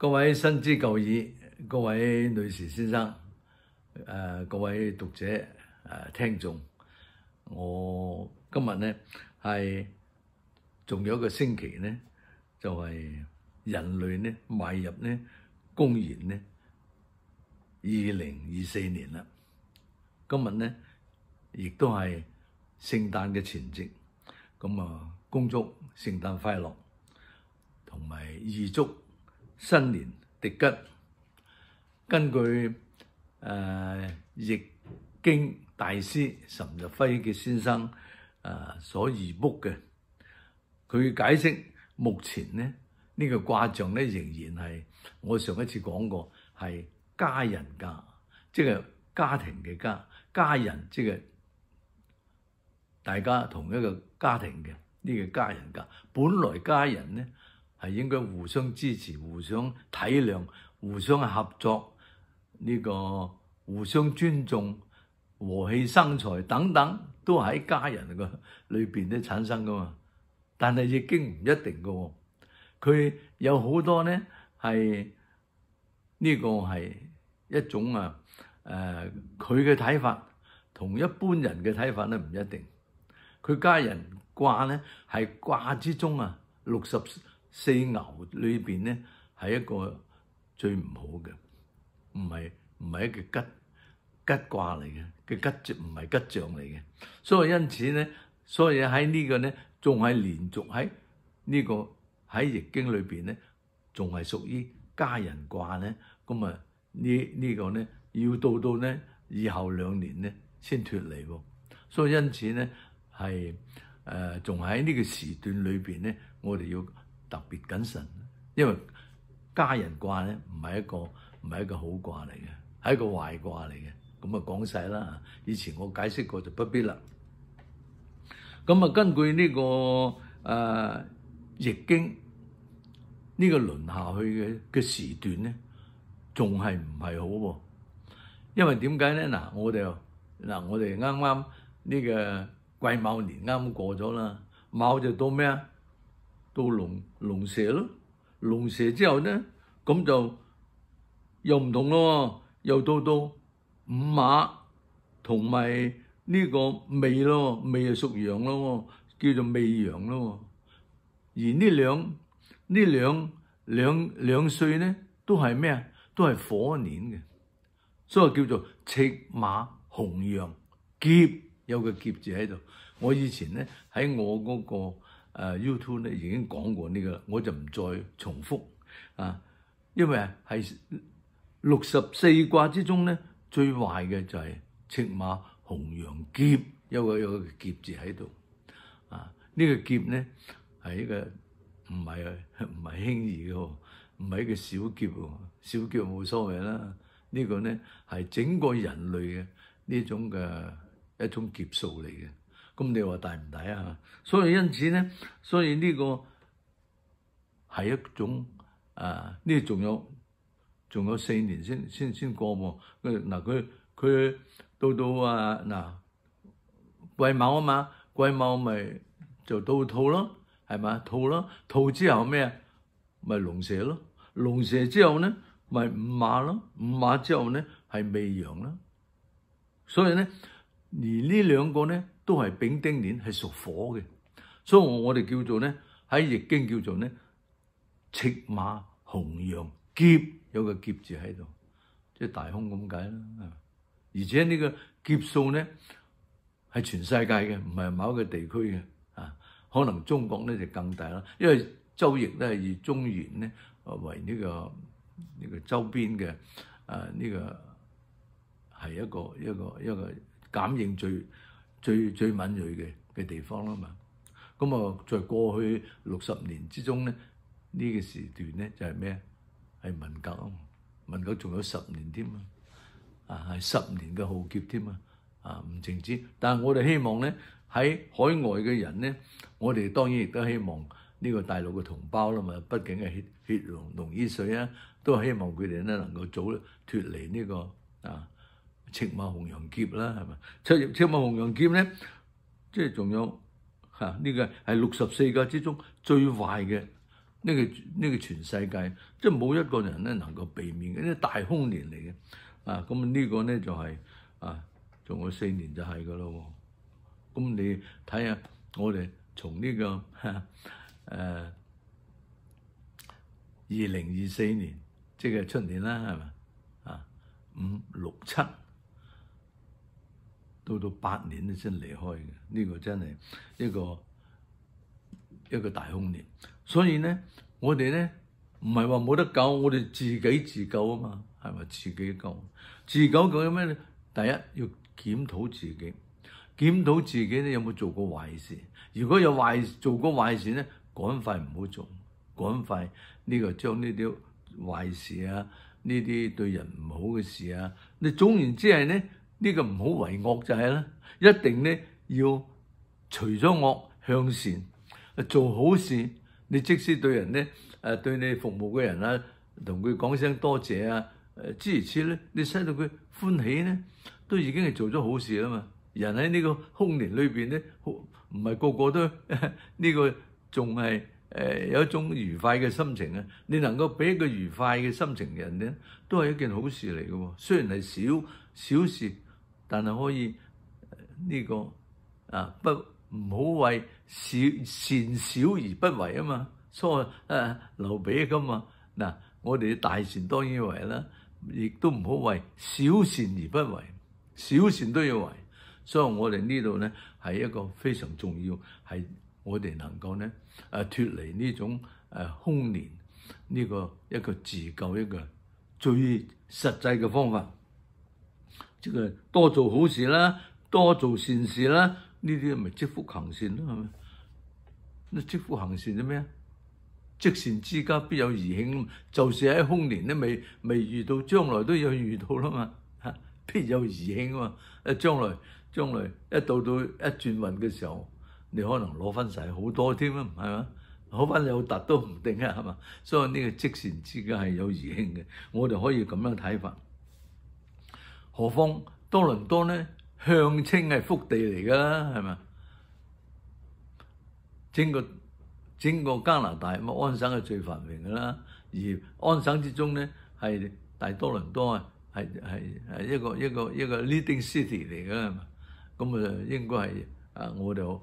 各位新知舊意，各位女士先生，各位讀者、聽眾，我今日呢係仲有一個星期呢，就係人類呢邁入呢公元呢2024年啦。今日呢亦都係聖誕嘅前夕，恭祝聖誕快樂，同埋預祝新年迪吉。根據易經大師岑日輝嘅先生所預卜嘅，佢解釋目前呢、呢個卦象咧仍然係我上一次講過係家人家，即係家庭嘅家，家人即係大家同一個家庭嘅呢個家人家。本來家人呢係應該互相支持、互相體諒、互相合作，呢個互相尊重、和氣生財等等，都喺家人個裏邊咧產生噶嘛。但係易經唔一定噶喎，佢有好多呢係呢個係一種佢嘅睇法同一般人嘅睇法咧唔一定。佢家人卦呢係卦之中64爻裏邊呢係一個最唔好嘅，唔係一個吉卦嚟嘅，嘅吉唔係吉象嚟嘅。所以因此呢，所以喺呢個呢仲係連續喺呢個喺易經裏邊呢仲係屬於家人卦呢。咁呢個呢要到呢以後2年呢先脫離喎。所以因此呢係仲喺呢個時段裏邊呢，我哋要特別謹慎，因為家人卦呢唔係一個好卦嚟嘅，係一個壞卦嚟嘅。講晒啦，以前我解釋過就不必啦。根據呢個易經呢個輪下去嘅時段呢，仲係唔係好喎？因為點解呢？我哋啱啱呢個癸卯年啱過咗啦，卯就到咩啊？到龍蛇咯。龍蛇之後呢，咁就又唔同咯，又到午馬同埋呢個未咯，未係屬羊咯，叫做未羊咯。而呢兩歲呢，都係咩啊？都係火年嘅，所以叫做赤馬紅羊劫，有個劫字喺度。我以前呢喺我嗰個YouTube 咧已經講過呢個，我就唔再重複因為係64卦之中呢最壞嘅就係赤馬紅羊劫，有個劫字喺度呢個劫呢係一個唔係輕易嘅，唔係一個小劫喎，小劫冇所謂啦。呢個呢係整個人類嘅呢種嘅一種劫數嚟嘅。咁你話大唔大啊？所以因此呢，所以呢個係一種呢仲有4年先過喎。佢到癸卯啊嘛，癸卯咪就到兔咯，係嘛？兔咯，兔之後咩啊？咪龍蛇咯，龍蛇之後呢咪午馬咯，午馬之後呢係未羊啦。所以呢，而呢兩個呢都係丙丁年，係屬火嘅，所以我哋叫做呢喺易經叫做呢赤馬紅羊劫，有個劫字喺度，即係大凶咁解啦。而且呢個劫數呢係全世界嘅，唔係某一個地區嘅可能中國呢就更大啦，因為周易咧係以中原呢為呢個周邊嘅呢個係一個感應最敏銳嘅地方啦嘛。在過去60年之中呢，呢個時段呢就係咩？係文革啊嘛，文革仲有10年添係10年嘅浩劫添唔淨止。但係我哋希望呢喺海外嘅人呢，我哋當然亦都希望呢個大陸嘅同胞啦嘛，畢竟係血濃於水都希望佢哋呢能夠早脫離呢個赤馬紅羊劫啦，係咪？赤馬紅羊劫呢，即係仲有呢個係64卦之中最壞嘅呢個全世界即係冇一個人咧能夠避免嘅，呢大空年嚟嘅。咁呢個咧就係仲有4年就係噶咯。咁你睇下我哋從呢個2024年，即係出年啦，係咪5、6、7到8年咧先離開嘅，呢個真係一個大空年。所以咧，我哋咧唔係話冇得救，我哋自己自救啊嘛，係咪？自己救，自救咩咧？第一要檢討自己，檢討自己咧有冇做過壞事。如果有做過壞事咧，趕快唔好做，趕快呢個將呢啲壞事啊，呢啲對人唔好嘅事啊，你總言之係咧呢個唔好為惡就係啦，一定咧要除咗惡向善，做好事。你即使對人咧對你服務嘅人啊，同佢講聲多謝啊，諸如此類，你使到佢歡喜咧，都已經係做咗好事啦嘛。人喺呢個空年裏邊咧，唔係個個都呢個仲係有一種愉快嘅心情啊！你能夠俾一個愉快嘅心情嘅人咧，都係一件好事嚟嘅喎。雖然係小事，但係可以呢個唔好為善小而不為啊嘛。所以劉備咁嘛嗱，我哋大善當然要為啦，亦都唔好為小善而不為，小善都要為。所以我哋呢度咧係一個非常重要，係我哋能夠咧脫離呢種空年呢個一個自救一個最實際嘅方法，即係多做好事啦，多做善事啦，呢啲咪積福行善咯，係咪？你積福行善係咩啊？積善之家必有餘慶，就是喺空年咧未遇到，將來都要遇到啦嘛，必有餘慶啊嘛！將來一到一轉運嘅時候，你可能攞翻晒好多添啊，係嘛？攞翻有突都唔定啊，係嘛？所以呢個積善之家係有餘慶嘅，我哋可以咁樣睇法。何況多倫多咧，向稱係福地嚟㗎啦，係嘛？整個加拿大安省係最繁榮㗎啦，而安省之中咧係大多倫多係一個 leading city 嚟㗎啦，咁應該係我哋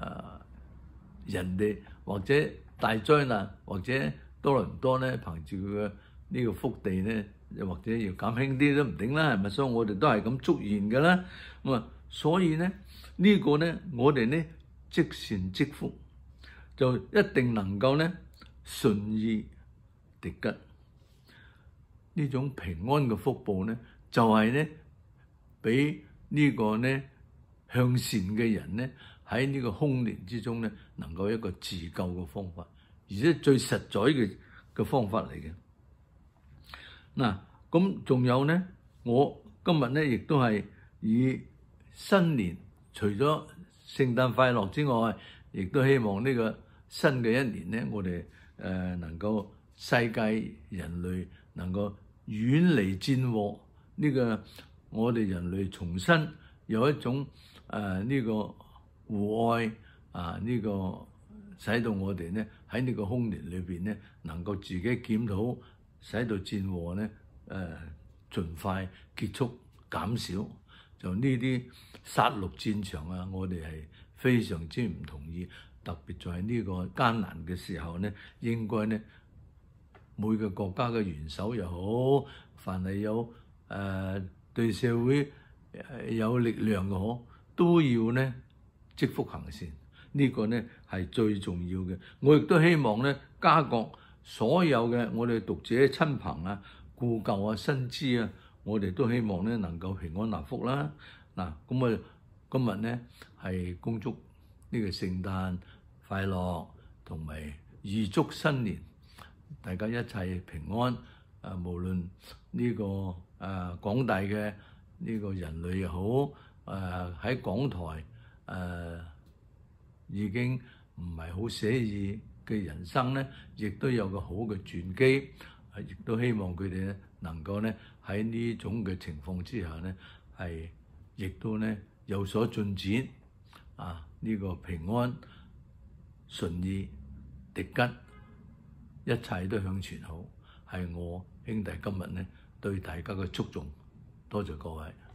人哋或者大災難或者多倫多咧憑住佢嘅呢個福地咧，又或者要減輕啲都唔定啦，係咪？所以我哋都係咁祝願㗎啦。所以咧呢個咧我哋咧積善積福，就一定能夠咧順意敵吉。呢種平安嘅福報咧，就係咧俾呢個咧向善嘅人咧喺呢個空年之中咧，能夠一個自救嘅方法，而且最實在嘅方法嚟嘅。嗱，咁仲有咧，我今日咧亦都係以新年除咗聖誕快樂之外，亦都希望呢個新嘅一年咧，我哋能夠世界人類能夠遠離戰禍，呢個我哋人類重新有一種呢個互愛呢個使到我哋咧喺呢個空年裏邊咧，能夠自己檢討，使到戰禍咧盡快結束減少。就呢啲殺戮戰場啊，我哋係非常之唔同意。特別在呢個艱難嘅時候咧，應該咧每個國家嘅元首又好，凡係有對社會有力量嘅好，都要咧積福行善。呢個咧係最重要嘅。我亦都希望咧加國所有嘅我哋讀者親朋啊、故舊啊、新知啊，我哋都希望咧能夠平安納福啦。嗱，咁今日咧係恭祝呢個聖誕快樂，同埋預祝新年大家一切平安。無論呢個廣大嘅呢個人類又好，喺港台已經唔係好寫意嘅人生咧，亦都有個好嘅傳機，亦都希望佢哋咧能夠咧喺呢種嘅情況之下咧，係亦都咧有所進展。呢個平安順意敵吉一切都向前好，係我兄弟今日咧對大家嘅祝頌。多謝各位。